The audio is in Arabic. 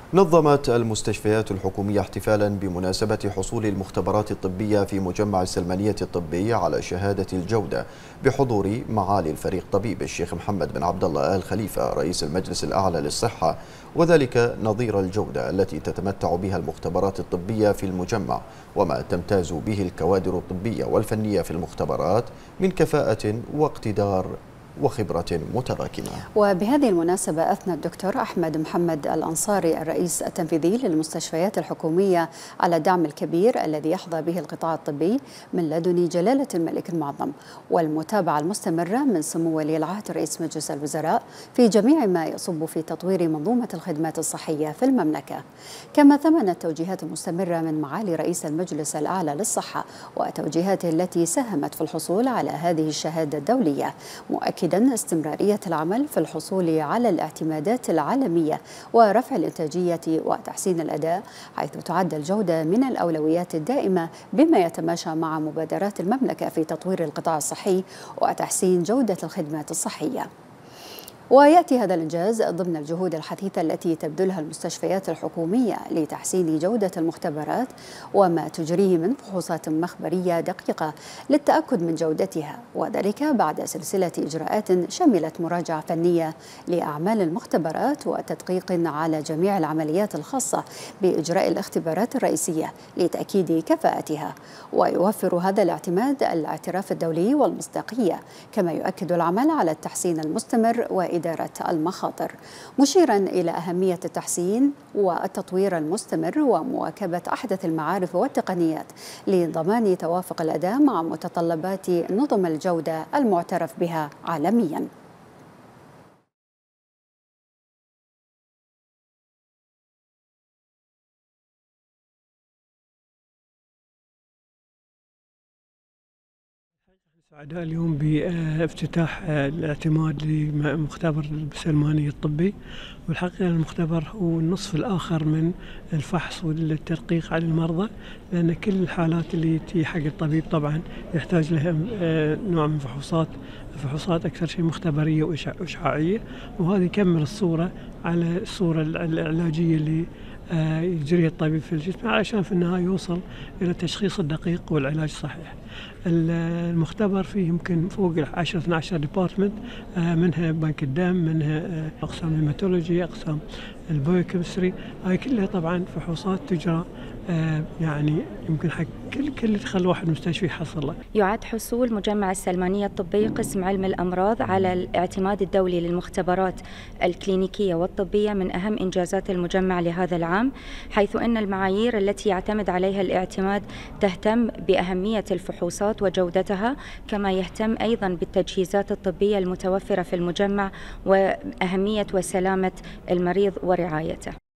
نظمت المستشفيات الحكومية احتفالا بمناسبة حصول المختبرات الطبية في مجمع السلمانية الطبي على شهادة الجودة بحضور معالي الفريق طبيب الشيخ محمد بن عبد الله آل خليفة رئيس المجلس الأعلى للصحة، وذلك نظير الجودة التي تتمتع بها المختبرات الطبية في المجمع وما تمتاز به الكوادر الطبية والفنية في المختبرات من كفاءة واقتدار وخبرة متراكمة. وبهذه المناسبة أثنى الدكتور أحمد محمد الأنصاري الرئيس التنفيذي للمستشفيات الحكومية على الدعم الكبير الذي يحظى به القطاع الطبي من لدن جلالة الملك المعظم والمتابعة المستمرة من سمو ولي العهد رئيس مجلس الوزراء في جميع ما يصب في تطوير منظومة الخدمات الصحية في المملكة، كما ثمن التوجيهات المستمرة من معالي رئيس المجلس الأعلى للصحة وتوجيهاته التي ساهمت في الحصول على هذه الشهادة الدولية، مؤكدا استمرارية العمل في الحصول على الاعتمادات العالمية ورفع الإنتاجية وتحسين الأداء، حيث تعد الجودة من الأولويات الدائمة بما يتماشى مع مبادرات المملكة في تطوير القطاع الصحي وتحسين جودة الخدمات الصحية. ويأتي هذا الإنجاز ضمن الجهود الحثيثة التي تبذلها المستشفيات الحكومية لتحسين جودة المختبرات وما تجريه من فحوصات مخبرية دقيقة للتأكد من جودتها، وذلك بعد سلسلة إجراءات شملت مراجعة فنية لأعمال المختبرات وتدقيق على جميع العمليات الخاصة بإجراء الاختبارات الرئيسية لتأكيد كفاءتها. ويوفر هذا الاعتماد الاعتراف الدولي والمصداقية، كما يؤكد العمل على التحسين المستمر وإدارة المخاطر، مشيرا إلى أهمية التحسين والتطوير المستمر ومواكبة أحدث المعارف والتقنيات لضمان توافق الأداء مع متطلبات نظم الجودة المعترف بها عالميا. سعداء اليوم بافتتاح الاعتماد لمختبر السلمانية الطبي، والحقيقة المختبر هو النصف الآخر من الفحص والتدقيق على المرضى، لأن كل الحالات اللي تجي حق الطبيب طبعا يحتاج لها نوع من فحوصات أكثر شيء مختبرية وإشعاعية، وهذه يكمل الصورة على الصورة العلاجية اللي يجريها الطبيب في الجسم علشان في النهاية يوصل إلى التشخيص الدقيق والعلاج الصحيح. المختبر فيه يمكن فوق 10-12 ديبارتمنت، منها بنك الدم، منها أقسام الهيماتولوجي، أقسام البايوكيمستري، هاي كلها طبعا فحوصات تجرى يعني يمكن حق كل يدخل واحد مستشفى يحصل له. يعد حصول مجمع السلمانية الطبي قسم علم الأمراض على الاعتماد الدولي للمختبرات الكلينيكية والطبية من أهم إنجازات المجمع لهذا العام، حيث أن المعايير التي يعتمد عليها الاعتماد تهتم بأهمية الفحوصات وجودتها، كما يهتم أيضا بالتجهيزات الطبية المتوفرة في المجمع وأهمية وسلامة المريض ورعايته.